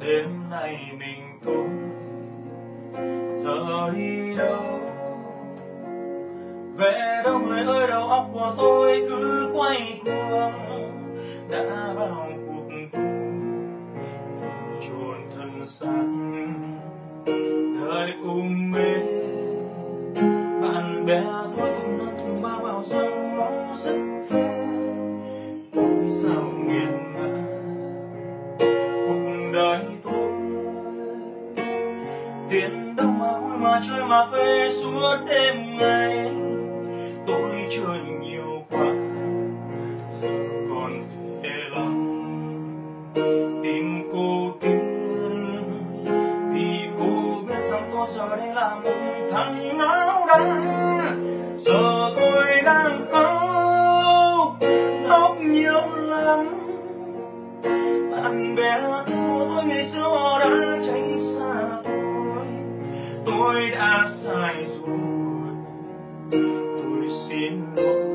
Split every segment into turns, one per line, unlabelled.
đêm nay mình cùng giờ đi đâu, về đâu người ơi. Đầu óc của tôi cứ quay cuồng, đã bao cuộc chôn thân xác đời mê. Bạn bè tôi cùng năm cùng bao giờ nó rất phê. Ôi sao nghiệt ngã cuộc đời tôi, tiền đâu mà vui mà chơi mà phê suốt đêm ngày. Tôi chơi nhiều quá giờ còn phê lắm, tìm cô Tiên vì cô biết rằng tôi giờ đây là một thằng áo đá. Giờ tôi đang khóc nhiều lắm. Bạn bè thân của tôi ngày xưa họ đã tránh xa tôi đã sai rồi. Tôi xin lỗi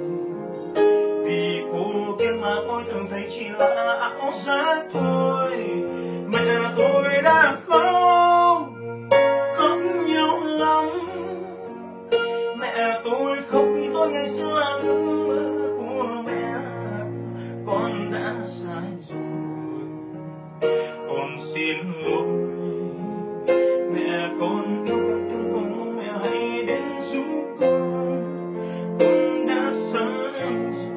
vì cô kia mà tôi thường thấy chỉ là ảo giác thôi. Mẹ tôi đã khóc nhiều lắm. Mẹ tôi khóc vì tôi ngày xưa là ước mơ của mẹ. Con đã sai rồi, con xin lỗi. Mẹ con yêu con thương con mong mẹ hãy đến giúp con đã sai rồi.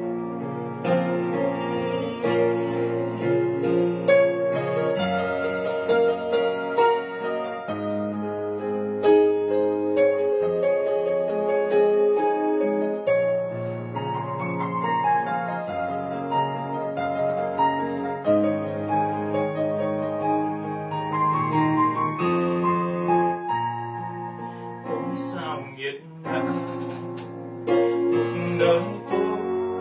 Sao nghiệt ngã đời tôi,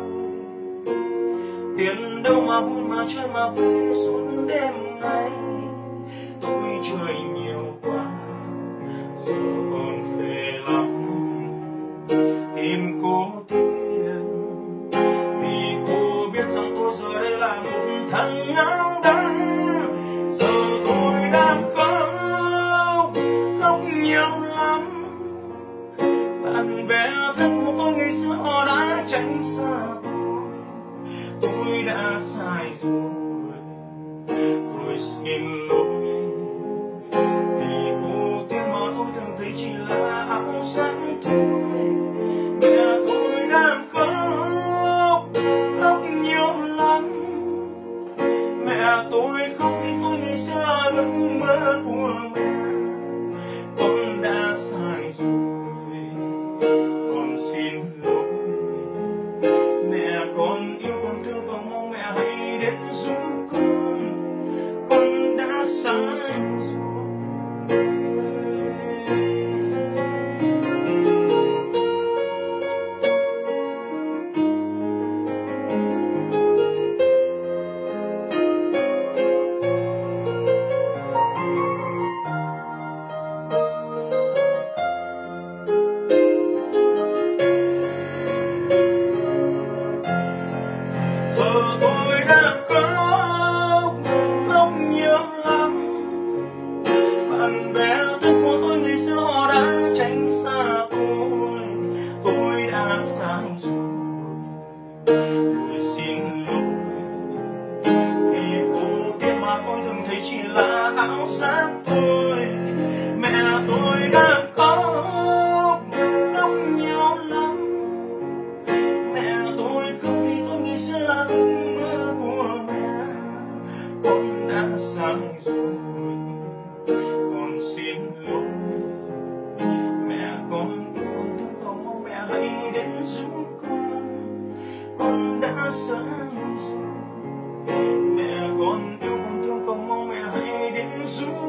tiền đâu mà vui mà chơi mà phê suốt đêm ngày. Tôi chơi nhiều quá giờ còn phê lắm, tìm cô Tiên vì cô biết rằng tôi giờ đây là một thằng áo đá. Giờ tôi đang khóc nhiều lắm. Bạn bè thân của tôi ngày xưa họ đã tránh xa tôi đã sai rồi. Tôi xin lỗi vì cô Tiên mà tôi thường thấy chỉ là ảo giác thôi. Mẹ tôi đang khóc nhiều lắm. Mẹ tôi khóc vì tôi ngày xưa là ước mơ của mẹ. Con đã sai rồi, con xin lỗi. Mẹ con yêu con thương con mong mẹ hãy đến giúp con đã sai rồi. Giờ tôi đã khóc nhiều lắm. Bạn bè thân của tôi ngày xưa họ đã tránh xa tôi đã sai rồi. Tôi xin lỗi vì cô Tiên mà tôi thường thấy chỉ là ảo giác thôi. Mẹ tôi đã khóc nhiều lắm. Mẹ tôi khóc vì tôi ngày xưa là ước mơ của mẹ. Con đã sai rồi, con xin lỗi. Mẹ con yêu con thương con mong mẹ hãy đến giúp con đã sai rồi. Mẹ con yêu con thương con mong mẹ hãy đến giúp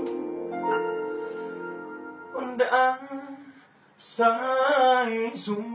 con đã sai rồi.